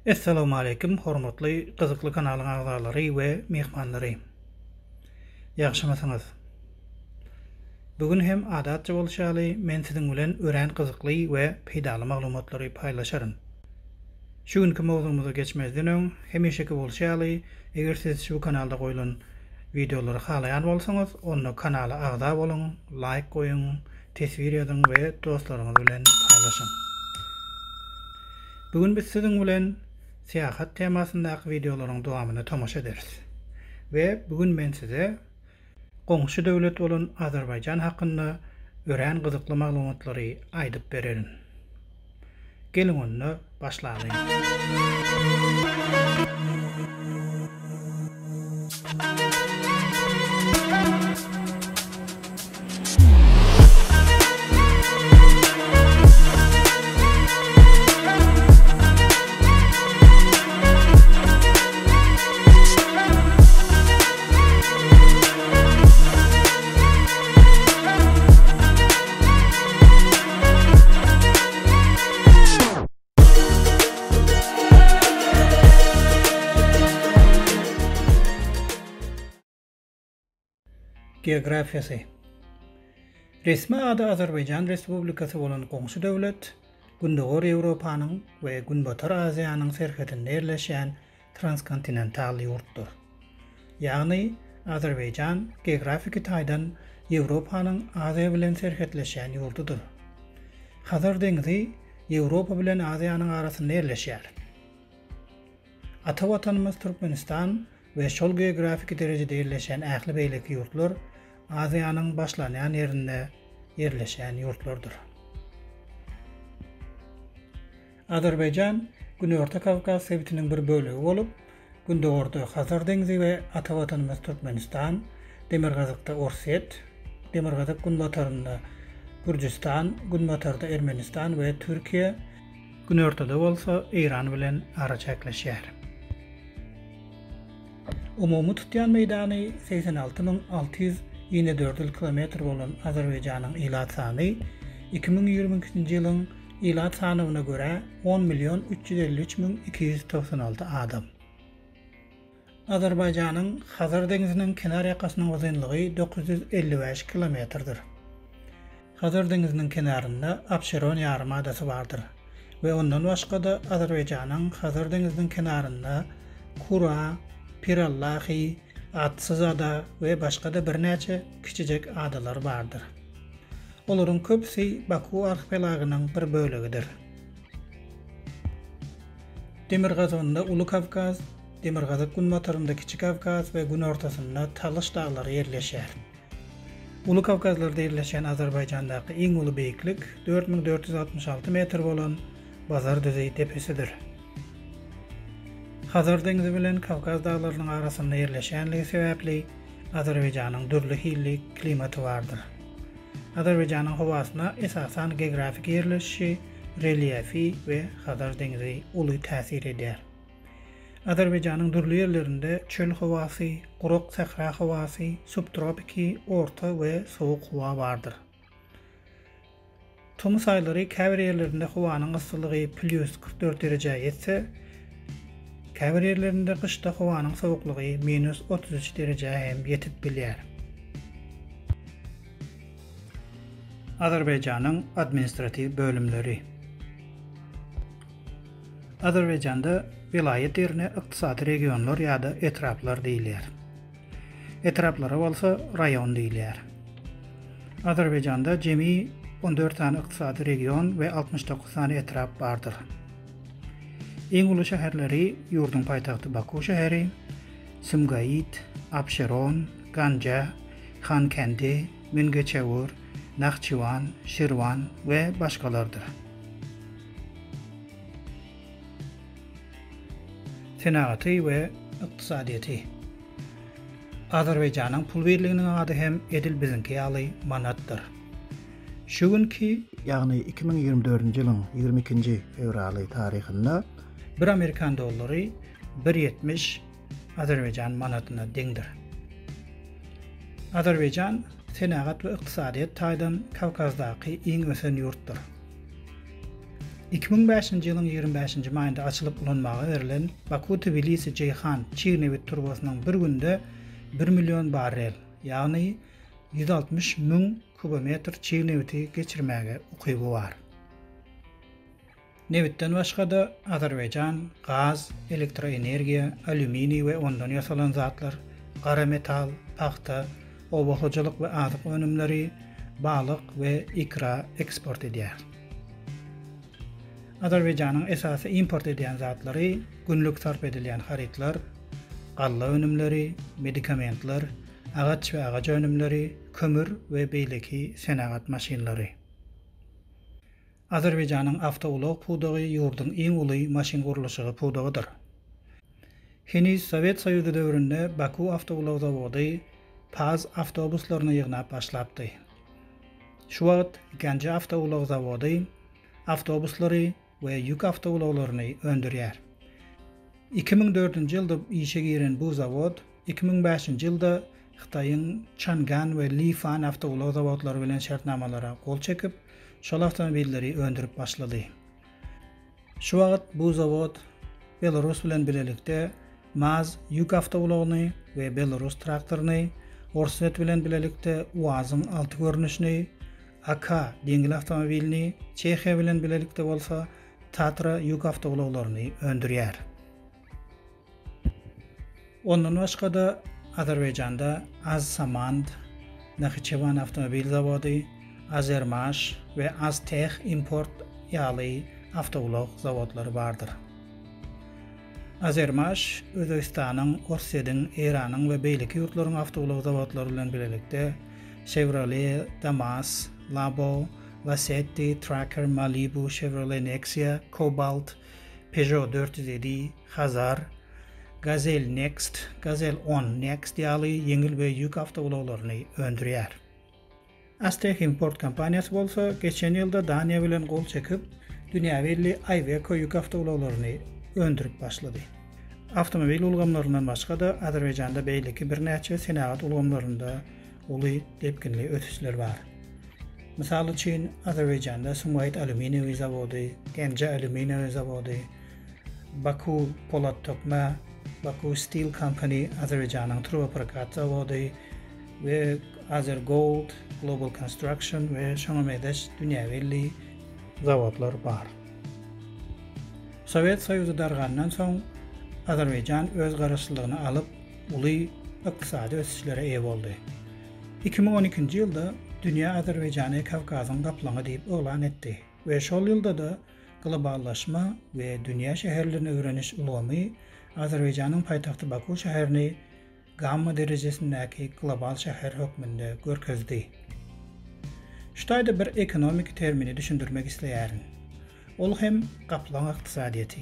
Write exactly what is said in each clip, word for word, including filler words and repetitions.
Assalamu alaikum, hormatly Qızıqlı kanalın agzalary we mehmanlary. Ýagşymasyňyz. Bugün hem adatça bolşaly men siziň bilen ören qızıqly we peýdaly maglumatlary paýlaşarym. Şu günkü mowzuymyza geçmezden öň hemişeki bolşaly, eger siz şu kanalda goýulan videolary halaýan bolsaňyz, onu kanala agza bolun, like goýun, tesbir ýazyň we dostlaryňyz bilen paýlaşyň. Bugün biz siziň bilen siyahat temasyndaky videolaryň dowamyny tamaşa ederiz. Ve bugün men size goňşy döwlet bolan Azerbaýjan hakynda ören gyzykly maglumatlary aýdyp bererim. Gelin onu başlaýyn. Geografiýasy. Resmi ady Azerbaýjan Respublikasy bolan goňşy döwlet, Gündöwür Ýewropanyň we Günbatar Aziýanyň serhedinde ýerleşýän transkontinental ýurtdur. Ýagny Azerbaýjan geografik taýdan Ýewropanyň Aziýa bilen serhetleşýän ýurdudur. Hazar deňizi Ýewropa bilen Aziýanyň arasynda ýerleşýär. Ata watanymyz Türkmenistan we şol geografik derejede ýerleşýän ähli beýleki ýurtlar Aziýanyň başlanýan ýerinde ýerleşýän ýurtlardyr. Azerbaýjan Günorta Kavkaz sebitiniň bir bölegi bolup, Gündöwürde Hazar deňizi we ata watanymyz Türkmenistan, Demirgazykda Orset, Demirgazyk Günbatarynda Gürjistan, Günbatarda Ermenistan we Türkiýe, Günortada bolsa Iran bilen ara çäkleşýär. Umumy tutýan meýdany seksen alty min alty ýüz ýygrimi dört kilometr bolan Azerbaýjanyň ilat sany iki min ýigrimiki ýylyň ilat sanyna görä on milyon üç ýüz elli üç min iki ýüz toksan alty adam. Azerbaýjanyň Hazar deňiziniň kenar ýakasynyň uzunlygy dokuz ýüz elli beş kilometrdir. Hazar deňiziniň kenarynda Abşeron ýarymadasy bardyr we ondan başga da Azerbaýjanyň Hazar deňiziniň kenarynda Kura, Pirallahi, Atsızada ve başka da birnäçe kiçijek adalar bardyr. Olaryň köpsi Baku arhipelagynyň bir bölegidir. Demirgazynda Uly Kavkaz, Demirgazyk Günbatarynda Kiçik Kavkaz we gün ortasynda Talyş daglary ýerleşýär. Uly Kavkazlarda ýerleşen Azerbaýjandaky iň uly beýiklik dört min dört ýüz altmış alty metr bolan Bazar Düzeyi tepesidir. Hazar deňizi bilen Kavkaz daglarynyň arasynda ýerleşýänligi sebäpli Azerbaýjanyň dürli hilli klimaty bardyr. Azerbaýjanyň hawasyna esasan geografik ýerleşişi, reliefi we Hazar deňizi uly täsir edýär. Azerbaýjanyň dürli ýerlerinde çöl hawasy, guruk sahra hawasy, subtropiki, orta we sowuk hawa bardyr. Tumy saýlary käbir ýerlerinde hawanyň yssylygy plus kırk dört derece ýetse, käbir ýerlerinde kışda hawanyň sowuklugy minus otuz üç derece hem ýetip bilýär. Azerbaýjanyň administrativ bölümleri. Azerbaýjanda vilayet ýerine ykdysady regionlar ýa-da etraplar diýilýär. Etraplara bolsa rayon diýilýär. Azerbaýjanda jemi on dört tane ykdysady region we altmış dokuz tane etrap bardyr. Iň uly şäherleri ýurdun paýtagty Baku şäheri, Sumgayit, Abşeron, Ganja, Xankendi, Mingeçewür, Naxçıvan, Şirvan we başgalardyr. Senaty we ykdysadyety. Azerbaýjanyň pul birliginiň ady hem edil bizinki ýaly manatdyr. Şu günkü, ýagny iki min ýigirmi dördünji ýylyň ýigirmi ikinji fevraly taryhynda bir Amerikan dollary bir ýetmiş Azerbaýjan manatyna deňdir. Azerbaýjan senagat we ykdysadyýet taýdan Kavkazdaky iň ösen ýurtdur. iki bin beşinji ýylyň ýygrimi beşinji maýynda açylyp ulanmagy berilen Baku-Tbilisi-Ceyhan çiğnewit turbasynyň bir günde bir milyon barrel, ýagny yüz altmış müň kubometr çiğnewiti geçirmäge ukyby bar. Newitden başga da Azerbaýjan gaz, elektroenergiýa, alümini we ondan ýasalan zatlar, gara metal, paxta, obahojalyk we azyk önümleri, balyk we ikra eksport edýär. Azerbaýjanyň esasy import edýän zatlary günlük sarp edilýän haritlar, galla önümleri, medikamentler, agaç we agaç önümleri, kömür we beýleki senagat maşinlary. Azerbaýjanyň awtowulog pudagy ýurduň iň uly maşin gurulşygy pudagydyr. Heniz Sowet Soýuzy döwründe Baku awtowulog zawody Paz awtobuslaryny ýygnap başlapdy. Şu wagt ikinji awtowulog zawody awtobuslary we ýük awtowuloglaryny öndürýär. iki bin dördünji ýylda işe giren bu zawod iki bin beşinji ýylda Xitaýyň Chang'an we Lifan awtowulog zawodlary bilen şertnamalara gol çekip, şol awtomobilleri öndürüp başlady. Şu wagt bu zawod Belarus bilen bilelikde Maz ýük awtowulogyny we Belarus traktoryny, Orset bilen bilelikde Uaz'yň alty görnüşini, A K deňil awtomobilini, Çehiýa bilen bilelikde bolsa Tatra ýük awtowuloglaryny öndürýär. Ondan başga da Azerbaýjanda Az-Samand, Naxçıvan awtomobil zawody, Azermash we Aztech import ýaly awtowulog zawodlary bardyr. Azermash Özbekistanyň, Orsetdiň, Iranyň we beýleki ýurtlaryň awtowulog zawodlary bilen bilelikde Chevrolet, Damas, Labo, Lacetti, Tracker, Malibu, Chevrolet Nexia, Cobalt, Peugeot dört yüz elli, Hazar, Gazelle Next, Gazelle on Next ýaly ýeňil we ýük awtowuloglaryny öndürýär. Aztech import kompaniýasy bolsa geçen ýylda Daniýa bilen gol çekip dünýäwelli Iveco ýük awtowuloglaryny öndürüp başlady. Awtomobil ulgamlaryndan başga da Azerbaýjanda beýleki bir näçe senagat ulgamlarynda uly depkinli ötüşler bar. Misal üçin Azerbaýjanda Sumgayit alüminiýum zawody, Gence alüminiýum zawody, Baku Polat Tokma, Baku Steel Company, Azerbaýjanyň Truba Prokat zawody we Azer Gold, Global Construction we şoňa medeş dünýäwelli zawodlar bar. Sowet Soýuzy dargandan soň Azerbaýjan öz garaşlygyny alyp uly ykdysady ösüşlere eýe boldy. iki bin on ikinji ýylda dünýä Azerbaýjany Kawkazyň gaplaňy diýip elan etdi we şol ýylda da globallaşma we dünýä şäherlerini öwreniş ulgamy Azerbaýjanyň paýtagty Baku şäherini gamma derejesindäki global şäher hökmünde görkezdi. Şuýda bir ekonomik termini düşündirmek isleýärin. Ol hem gaplaň ykdysadyety.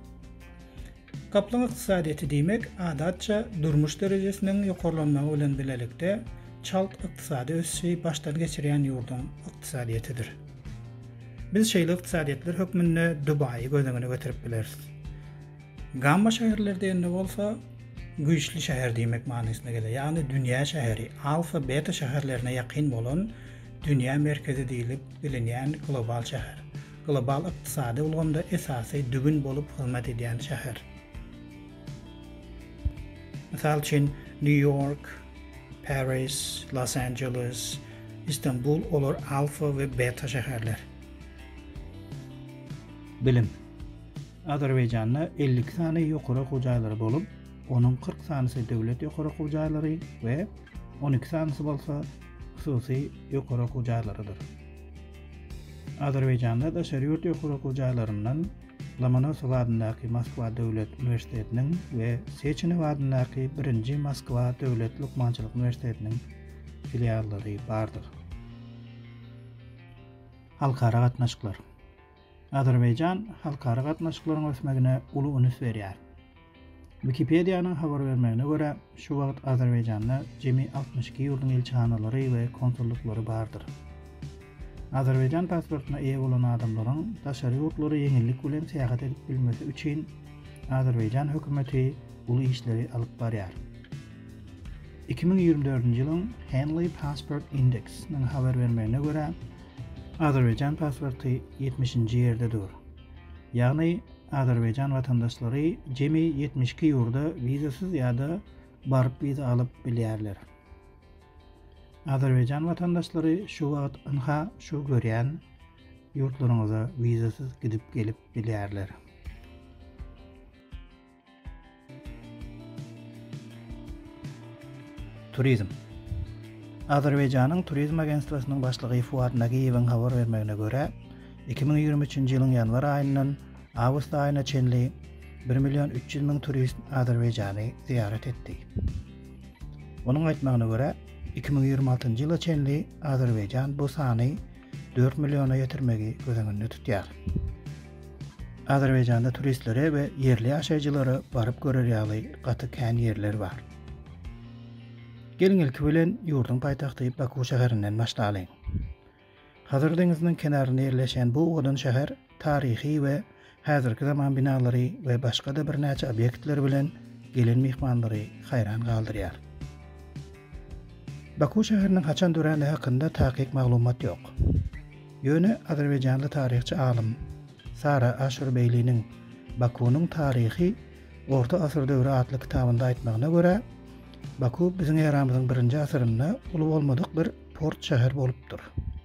Gaplaň ykdysadyety diýmek adatça durmuş derejesiniň ýokarlanmagy bilen bilelikde çalt ykdysady ösüşi baştan geçirýän ýurduň ykdysadyetidir. Biz şeýle ykdysadyetler hökmünde Dubai gözüňe göterip bileriz. Gamma şäherler diýende bolsa güýçli şäher diýmek manysyna gelir. Ýagny dünýä şäheri, alfa, beta şäherlerine ýakyn bolan dünýä merkezi diýilip bilinýän global şäher. Global ykdysady ulgamda esasy dübün bolup hyzmat edýän şäher. Misal üçin New York, Paris, Los Angeles, Istanbul olar alfa we beta şäherler. Bilim. Azerbaýjanda elli sany ýokary hujaýlary bolup, onuň kırk sanysy döwlet ýokary hujaýlary we on iki sanysy bolsa hususy ýokary hujaýlarydyr. Azerbaýjanda da şeriýat ýokary hujaýlaryndan Lomonosov adyndaky Moskwa Döwlet Üniversitetiniň we Seçenew adyndaky birinji Moskwa Döwlet Lukmançylyk Üniversitetiniň filiallary bardyr. Halkara gatnaşyklar. Azerbaýjan halkara gatnaşyklaryň ösmegine uly önüs berýär. Wikipediýanyň habar bermegine görä, şu wagt Azerbaýjanda jemi altmış iki ýurduň elçihanalary we konsullukları bardyr. Azerbaýjan pasportyna eýe bolan adamlaryň daşary ýurtlary ýeňillik bilen seýahat edip bilmesi üçin Azerbaýjan hökümeti uly işleri alyp barýar. iki bin ýygrimi dördünji ýylyň Henley Passport Index-niň habar bermegine görä, Azerbaýjan pasporty ýetmişinji ýerde dur. Yani Azerbaycan vatandaşları cemi yetmiş iki yurda vizasız ya da barıp viza alıp bilýärler. Azerbaycan vatandaşları şu wagt ynha şu görýän yurtlaryňyza vizasız gidip gelip bilýärler. Turizm. Azerbaycanyň turizm agentliğinin başlygy Fuat Nagiyewiň habar bermegine göre iki bin ýygrimi üçinji ýylyň ýanwar aýyndan awgust aýyna çenli bir milyon üç yüz ming turist Azerbayjany ziyaret etdi. Onuň aýtmagyna göre iki bin ýygrimi altynjy ýyla çenli Azerbayjan bu sany dört milyona ýetirmegi gözüňünde tutýar. Azerbayjanda turistlere we yerli ýaşaýjylary baryp görerýäli gaty kän ýerler bar. Gelin ilki bilen yurdun paýtagty Baku şäherinden başlaýyn. Hazır deňiziniň kenarynda ýerleşen bu odun şäher tarihi we häzirki zaman binalary we başga da bir näçe obyektler bilen gelen mihmanlary haýran galdyrýar. Baku şäheriniň haçan döräni hakynda taýyk maglumat ýok. Ýöne Azerbayjanly tarihçi alim Sara Aşurbeyli'nin Baku'nun tarihi Orta Asır döwri adly kitabynda aýtmagyna göre Baku bizim eramyzyň birinji asyrynda uly bolmadyk bir port şäher bolupdyr.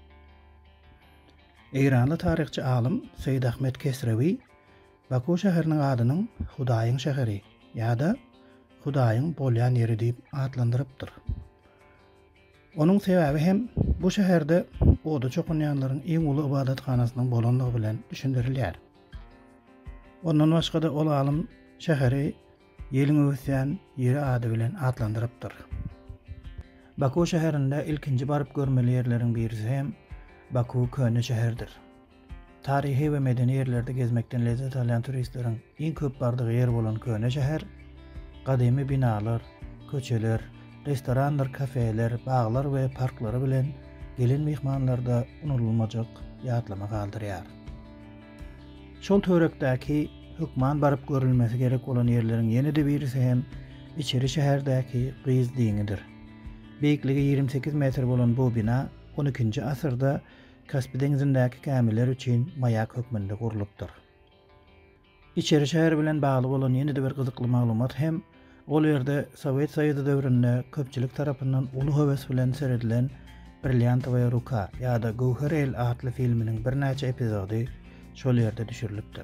İranly tarihçi alim Seýid Ahmet Kesrewi Baku şäheriniň adynyň Hudaýyň şäheri ýa-da Hudaýyň bolýan ýeri diýip adlandyrypdyr. Onuň sebäbi hem bu şäherde oda çokunýanlaryň iň uly ibadatxanasynyň bolanlygy bilen düşündirilýär. Ondan başga da ol alim şäheri ýeliň öwüsýän ýeri ady bilen adlandyrypdyr. Baku şäherinde ilkinji baryp görmeli ýerleriň birisi hem Baku köne şäherdir. Tarihi we medeni ýerlerde gezmekden lezzet alan turistleriň iň köp bardygy ýer bolan köne şäher, gadymy binalar, köçeler, restoranlar, kafeler, baglar we parklary bilen gelen mihmanlarda unutulmajak ýatlama galdyrýar. Şol törekdäki hukman baryp görülmesi gerek bolan ýerleriň ýene-de birisi hem içeri şäherdäki Gyz diňidir. Beýikligi ýigri sekiz metr bolan bu bina on ikinji asyrda Kaspy deňizindäki kämiler üçin maýak hökmünde gurulupdyr. İçeri şäher bilen bagly bolan ýene-de bir gyzykly maglumat hem ol ýerde Sowet Soýuzy döwründe köpçülik tarapyndan uly höwes bilen seredilen Brilliantowaya ruka ýa-da Gowher el adly filminiň bir näçe epizody şol ýerde düşürilipdir.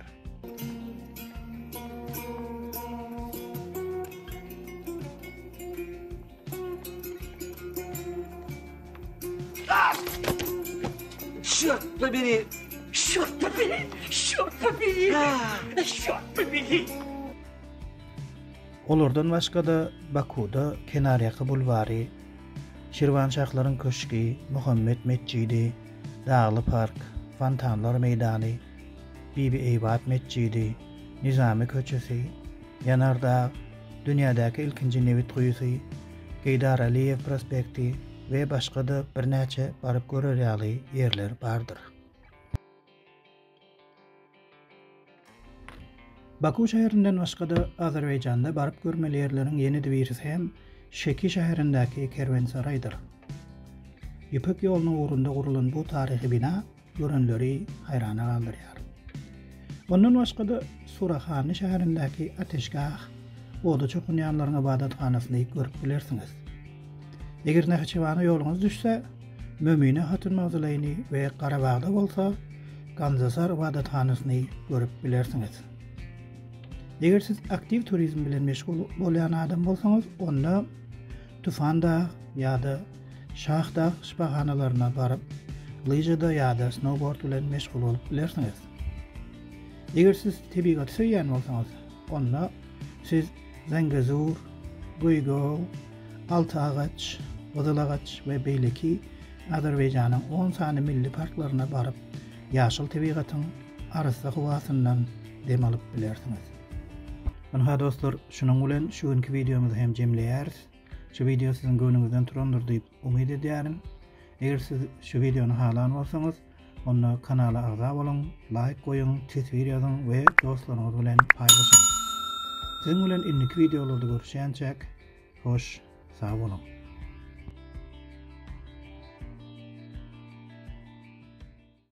Şurtla beni, şurtla beni, şurtla beni, şurtla beni. Olardan başga da Bakuda Kenaryaky bulwary, Şirwanşahlaryň köşki, Muhammed mescidi, Dağly park, Fontanlar meýdany, Bibi Eýbat mescidi, Nizami köçesi, Yanardağ, dünýädäki ilkinji Newit guýusy, Geýdar Aliýew prospekti we başga da bir näçe baryp görerýäli ýerler bardyr. Baku şäherinden başga da Azerbaýjanda baryp görmeli ýerleriň ýene-de birisi hem Şeki şäherindäki kerwensaraydyr. Ýüpek ýolunyň urunda gurulan bu tarihi bina görenleri haýrana galdyrýar. Ondan başga da Surakhany şäherindäki ateşgah, oda çokunýanlaryň ibadatxanasyny görüp bilersiňiz. Eger Nähçıwany ýoluňyz düşse, Mömine Hatun mawzulyny we Garabagda bolsa, Ganzasar ibadatxanasyny görüp bilersiňiz. Eger siz aktiv turizm bilen meşgul bolýan adam bolsaňyz, onda Tufanda ýa-da Şahdağ şpahanalaryna baryp, lyjada ýa-da snowboard bilen meşgul bolup bilersiňiz. Eger siz tebigat söýýän bolsaňyz, onda siz Zengezur, Guýgo, Altağaç, Gyzylagaç we beýleki Azerbaýjanyň on sany milli parklaryna baryp, ýaşyl tebigatyň arysy howasyndan dem alyp bilersiňiz. Mana dostlar, şunuň bilen şu günkü videomuzy hem jemleýäris. Şu video siziň göňüňizden turandyr diýip umyt edýärim. Eger siz şu videony halan bolsaňyz, onda kanala agza bolan, like goýun, tesbir ýazyn we dostlaryňyz bilen paýlaşyň. Siziň bilen indiki videolarda görüşýänçek, hoş, sag bolun.